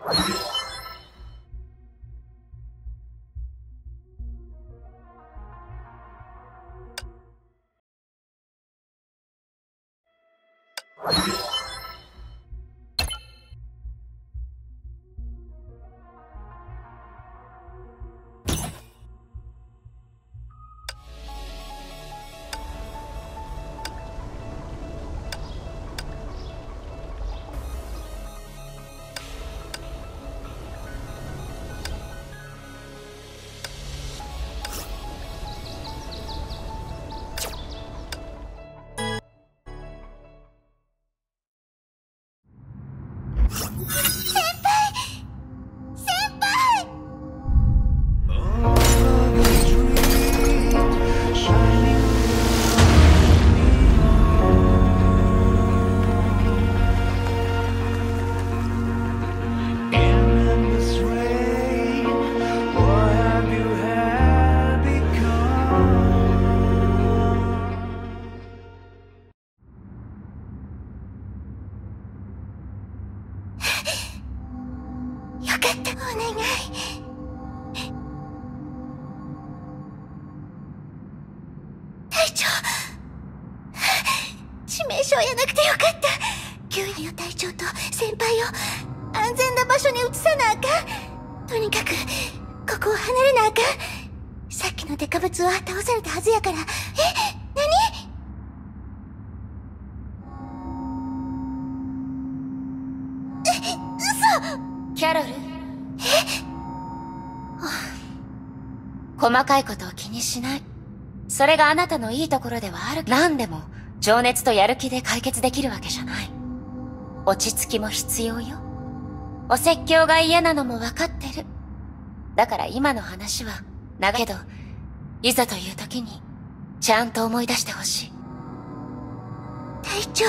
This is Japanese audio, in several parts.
致命傷やなくてよかった。急によ隊長と先輩を安全な場所に移さなあかん。とにかくここを離れなあかん。さっきのデカブツは倒されたはずやから。何？嘘！ キャロル？細かいことを気にしない。それがあなたのいいところではあるけど、何でも情熱とやる気で解決できるわけじゃない。落ち着きも必要よ。お説教が嫌なのも分かってる。だから今の話は長いけど、いざという時にちゃんと思い出してほしい。 隊長、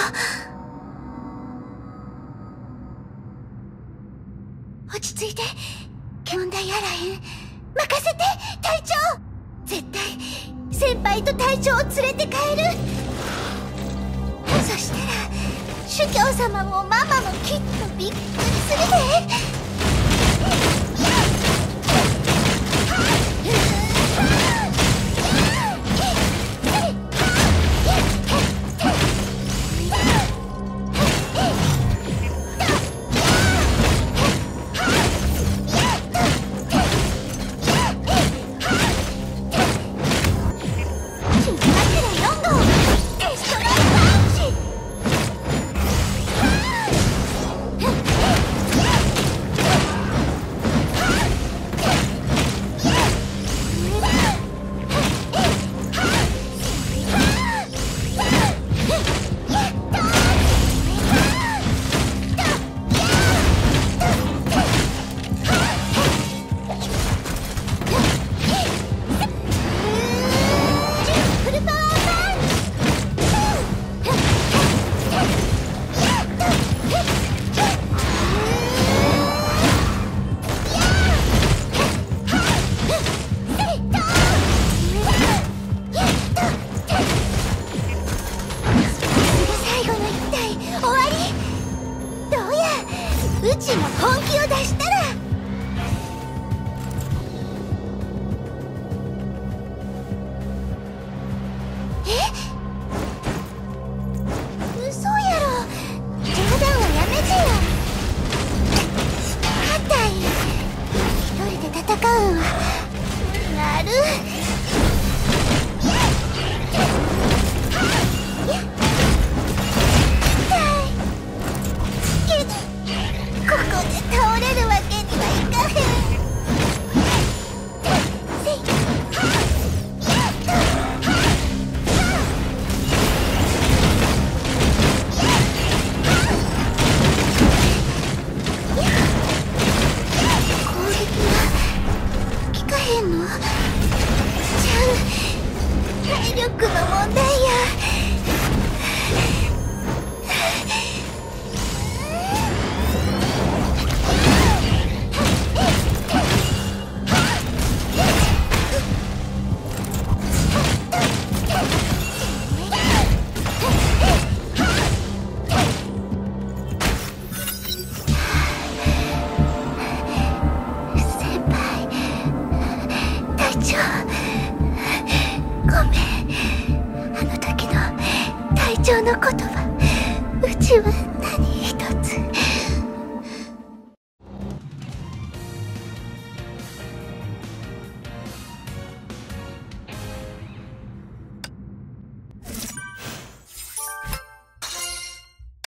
落ち着いて。問題あらへん。任せて隊長。絶対先輩と隊長を連れて帰る。そしたら主教様もママもきっとびっくりするで。うちも本気を出したら。嘘やろ。冗談はやめてよ。硬い。一人で戦うんは無理がある。ここで倒れるわけごめん。あの時の隊長の言葉、うちは